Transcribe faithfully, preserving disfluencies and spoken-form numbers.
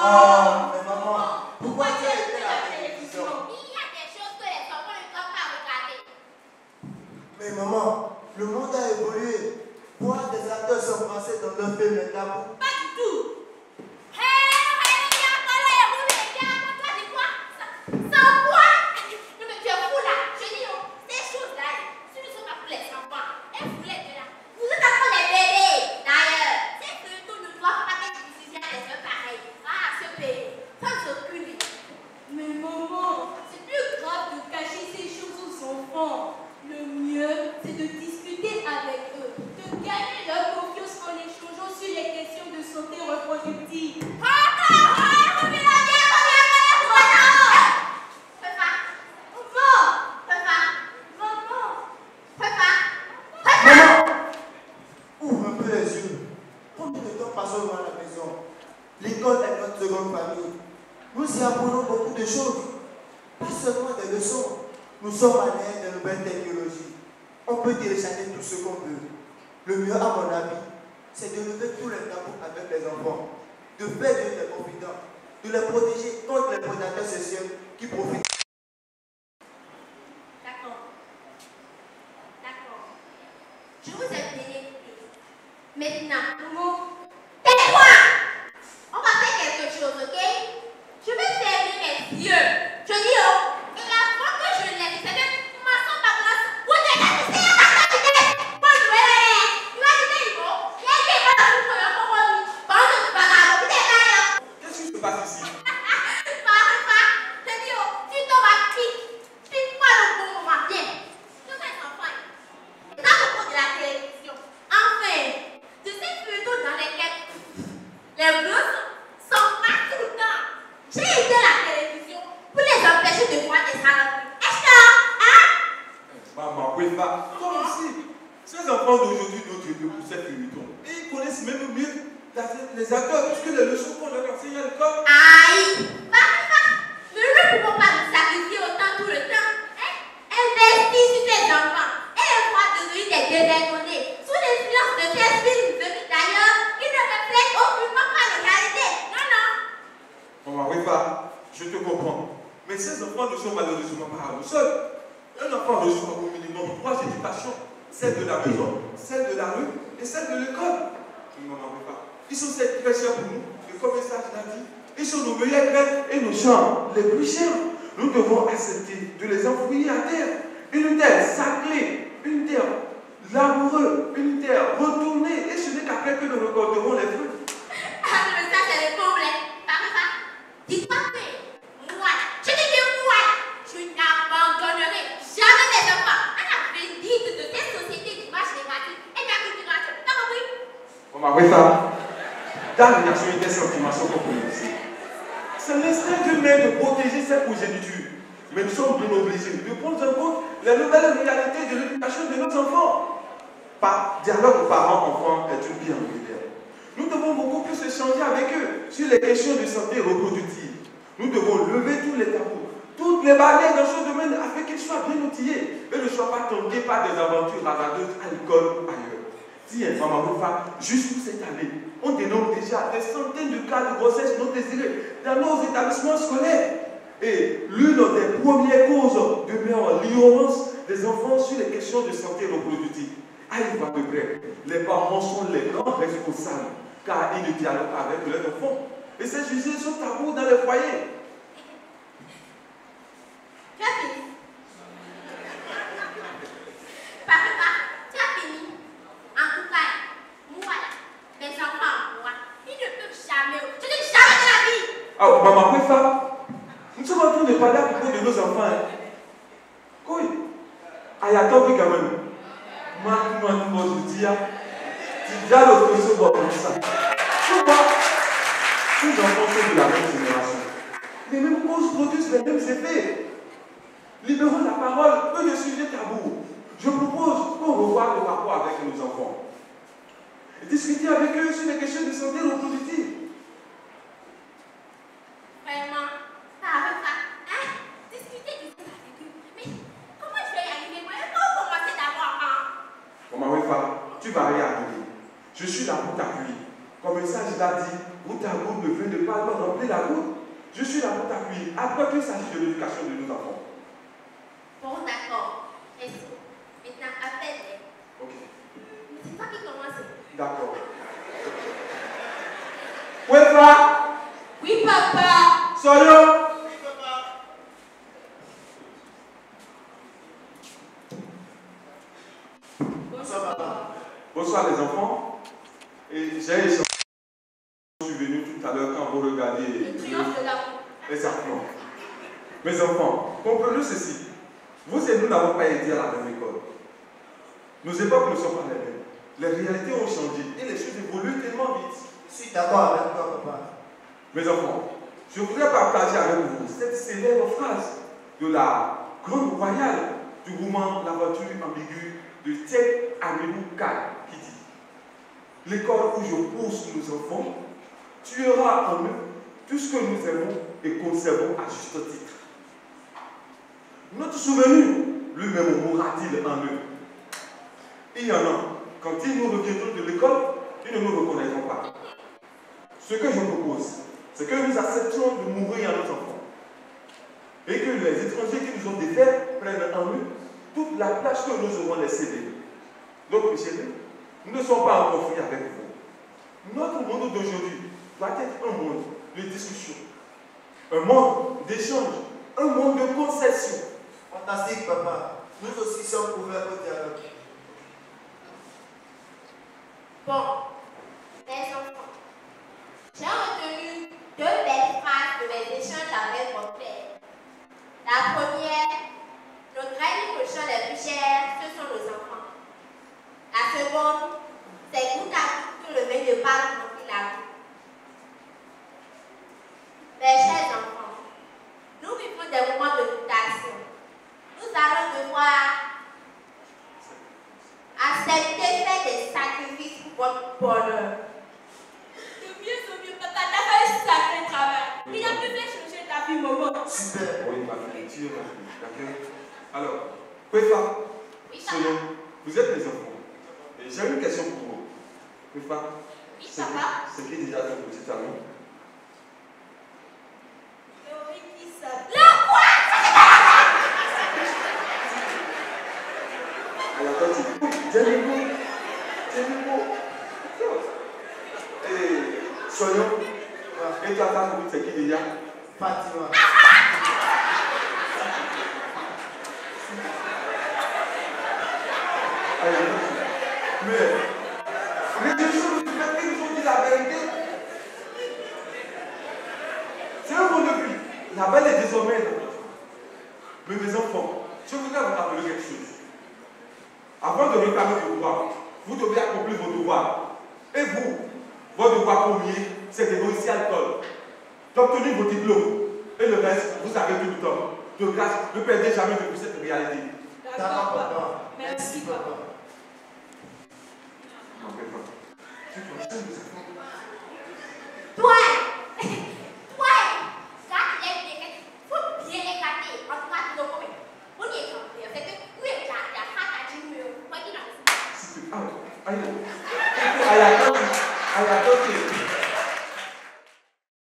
Oh, mais maman, pourquoi tu as été à la télévision? Il y a des choses que les enfants ne doivent pas regarder. Mais maman, le monde a évolué. Pourquoi des acteurs sont passés dans le film et tabou? Pas du tout. Hé, hé, viens, voilà, et vous, les gars, toi, dis quoi? Sans quoi? Non, mais tu es fou là. Je dis, oh, ces choses-là, ce ne sont pas pour les enfants. Et vous, les deux là, vous êtes encore des bébés. D'ailleurs, ces feuilletons ne doivent pas être diffusés à des œufs pareils. Ah, ce pays, sans aucune idée. Mais maman, c'est plus grave de cacher ces choses aux enfants. Le mieux, c'est de discuter avec eux, de gagner leur confiance en échangeant sur les questions de santé reproductive. Maman, ouvre un peu les yeux. Combien de temps passons-nous à la maison? L'école est notre seconde famille. Nous y apprenons beaucoup de choses. Pas seulement des leçons. Nous sommes à l'ère de nouvelles technologies. On peut télécharger tout ce qu'on veut. Le mieux, à mon avis, c'est de lever tous les tabous avec les enfants, de faire de les confidents, de les protéger contre les prédateurs sexuels qui profitent. D'accord. D'accord. Je vous ai bien écouté. Maintenant, Momo, tais-toi! On va faire quelque chose, ok? Je vais fermer mes yeux. Je dis, oh, et avant que je laisse, c'est que ma soeur par place, vous devez laisser la tête. Bonne nouvelle. Tu vas dire, il faut. Il y a des gens qui sont là pour moi. Bon, je suis pas là. Vous êtes là, là. Qu'est-ce qui se passe ici? Parle pas. Je dis, oh, tu tombes à pic. Pique-moi le bon moment. Viens. Tous ces enfants, c'est à propos de la télévision. Enfin, de ces photos dans lesquelles les blouses sont pas tout le temps. J'ai aidé la télévision pour les empêcher de voir des saloperies. Est-ce que, hein? Maman, oui, pas. Comme si ces enfants d'aujourd'hui n'ont Dieu pour cette émission. Et ils connaissent même mieux les acteurs puisque les leçons qu'on leur enseigne à l'école. Aïe! Parle pas! Ne lui pouvons pas nous sacrifier autant tout le temps. Hein? Investis sur tes enfants et les voir devenir des dévergondés sous l'influence de tes films venus d'ailleurs qui ne reflètent aucunement pas la réalité. Non, non! Maman, oui, pas. Je te comprends. Mais ces enfants ne sont malheureusement pas à nous seuls. Un enfant reçoit au minimum trois éducations. Celle de la maison, celle de la rue et celle de l'école. Maman, oui, pas. Ils sont très chers pour nous. Et comme le sage l'a dit, ils sont nos meilleurs graines et nos champs les plus chers. Nous devons accepter de les enfouir à terre. Une terre sacrée, une terre laboureuse, une terre retournée. Et ce n'est qu'après que nous recorderons les fruits. Ah, mais ça, c'est le problème. Parle pas. Dis-toi que moi, je te dis moi, je n'abandonnerai jamais les enfants à la bénédiction de cette société d'image négative et d'acculturation. T'as compris? Maman, oui, ça. Dans les nations des sentiments sont compromis. C'est l'instinct humain de protéger ses progénitures. Mais nous sommes bien obligés de prendre en compte les nouvelles réalités de l'éducation de nos enfants. Par dialogue parents-enfants est une bien régulière. Nous devons beaucoup plus échanger avec eux sur les questions de santé reproductive. Nous devons lever tous les tabous, toutes les barrières dans ce domaine afin qu'ils soient bien outillés et ne soient pas tentés par des aventures hasardeuses à l'école ou ailleurs. Tiens, maman Rufa, juste pour cette année, on dénombre déjà des centaines de cas de grossesse non désirée dans nos établissements scolaires. Et l'une des premières causes demeure l'ignorance des enfants sur les questions de santé reproductive. À y voir de près, les parents sont les grands responsables car ils ne dialoguent pas avec leurs enfants. Et ces sujets sont tabous dans les foyers. Tu as fini? Papa, tu as fini? En tout cas, moi, mes enfants, moi, ils ne peuvent jamais, je dis jamais de la vie. Ah, maman, quoi ça? Nous sommes en train de parler à propos de nos enfants. Hein. Quoi? Ayato, oui, quand même. Moi, moi, moi, je dis, tu dis à l'autre chose comme ça. Tu vois, tous les enfants sont de la même génération. Les mêmes causes produisent les mêmes effets. Libérons la parole, peu de sujets tabous. Je propose qu'on revoie le rapport avec nos enfants. Et discuter avec eux sur les questions de santé reproductive. Vraiment, ça arrive pas. Hein? Discuter du coup avec eux. Mais comment je vais y arriver? Moi, il faut commencer d'abord. Hein? Maman, oui, tu vas y arriver. Je suis là pour t'appuyer. Comme ça, je l'ai dit, goutte à goutte, le vin de palme remplit la goutte. Je suis là pour t'appuyer. Après qu'il s'agit de l'éducation de nos enfants. Bon, d'accord. Merci. Maintenant, appelle-les. Ok. C'est toi qui commence. D'accord. Wefa! Oui, papa. Soyo! Bonsoir, papa. Bonsoir les enfants. Et j'ai échangé. Je suis venu tout à l'heure quand vous regardiez. Le triomphe de l'amour. Exactement. Mes enfants, comprenez ceci. Vous et nous n'avons pas été à la même école. Nos époques ne sont pas les mêmes. Les réalités ont changé et les choses évoluent tellement vite. Je suis d'accord avec toi, papa. Mes enfants, je voudrais partager avec vous cette célèbre phrase de la grande royale du roman L'aventure ambiguë de Tek Amilou Kai qui dit: l'école où je pousse nos enfants tuera en eux tout ce que nous aimons et conservons à juste titre. Notre souvenir, lui-même mourra-t-il en eux. Il y en a, quand ils nous reviendront de l'école, ils ne nous reconnaîtront pas. Ce que je propose, c'est que nous acceptions de mourir à nos enfants. Et que les étrangers qui nous ont défaits prennent en eux toute la place que nous aurons laissée d'eux. Donc, mes chéris, nous ne sommes pas en conflit avec vous. Notre monde d'aujourd'hui doit être un monde de discussion, un monde d'échange, un monde de concession. Fantastique, papa. Nous aussi sommes ouverts au dialogue. Bon, les enfants, j'ai retenu deux belles phrases de mes échanges avec mon père. La première, nos graines cochons les plus chers, ce sont nos enfants. La seconde, c'est goutte à goutte que le vin de palme remplit la goutte. Mes chers enfants, nous vivons des moments de mutation. Nous allons devoir accepter faire des sacrifices pour votre bonheur. De mieux en mieux, papa, t'as fait un sacré travail. Il a pu faire changer ta vie, maman. Super. Oui, ma fille, tu es ma fille, d'accord? Alors, Kwefa, Oui, Soyo, papa. vous êtes les enfants. Et j'ai une question pour vous. Kwefa, Oui, c'est papa. c'est qui déjà ton petit ami? Théorie qui s'appelle. Alors, toi, tu Jennifer, Jennifer. Et Soyo, et toi, ta copine, c'est qui déjà? Fatima. Mais, les deux choses, ils nous ont dit la vérité. C'est un bon depuis. La balle est désormais là. Mais mes enfants, je voudrais vous rappeler quelque chose. Avant de réclamer vos droits, vous devez accomplir vos devoirs. Et vous, votre devoir premier, c'est de réussir à l'école, d'obtenir vos diplômes. Et le reste, vous avez tout le temps. De grâce, ne perdez jamais de vue cette réalité. D'accord, papa. Merci, papa. Tu vois, c'est mes enfants. Toi,